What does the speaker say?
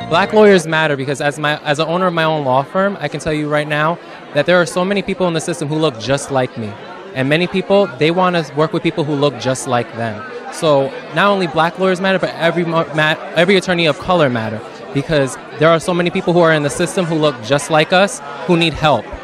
Black lawyers matter because as an owner of my own law firm, I can tell you right now that there are so many people in the system who look just like me. And many people, they want to work with people who look just like them. So not only black lawyers matter, but every attorney of color matter, because there are so many people who are in the system who look just like us who need help.